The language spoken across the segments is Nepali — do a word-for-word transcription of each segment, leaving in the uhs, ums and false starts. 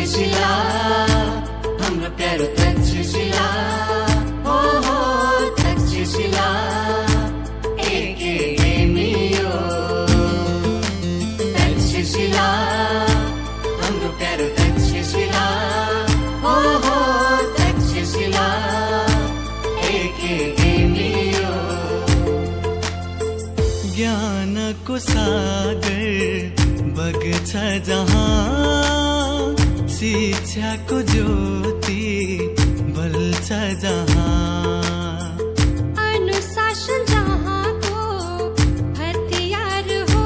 तक्षशिला हाम्रो प्यारो तक्षशिला हो हो तक्षशिला एके गेमियो तक्षशिला हाम्रो प्यारो तक्षशिला हो हो तक्षशिला एके गेमियो ज्ञानको सागर बग्छ जहाँ शिक्षाको ज्योति बल्छ जहाँ अनुशासन जहाँको हतियार हो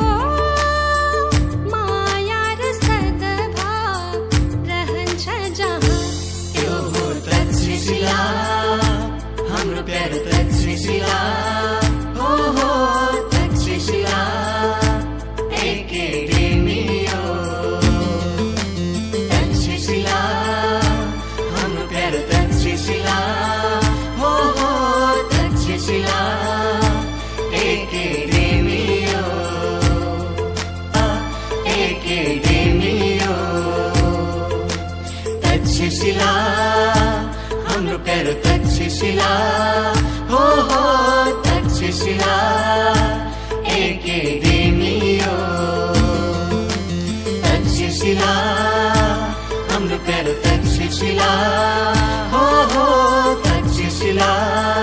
माया र सद्भाव रहन्छ जहाँ यो हो तक्षशिला हाम्रो प्यारो तक्षशिला हो हो तक्षशिला एके गेमियो तक्षशिला हाम्रो प्यारो तक्षशिला हो हो तक्षशिला एके गेमियो एके गेमियो तक्षशिला हाम्रो प्यारो तक्षशिला हो हो तक्षशिला एके गेमियो तक्षशिला हाम्रो प्यारो तक्षशिला हो हो तक्षशिला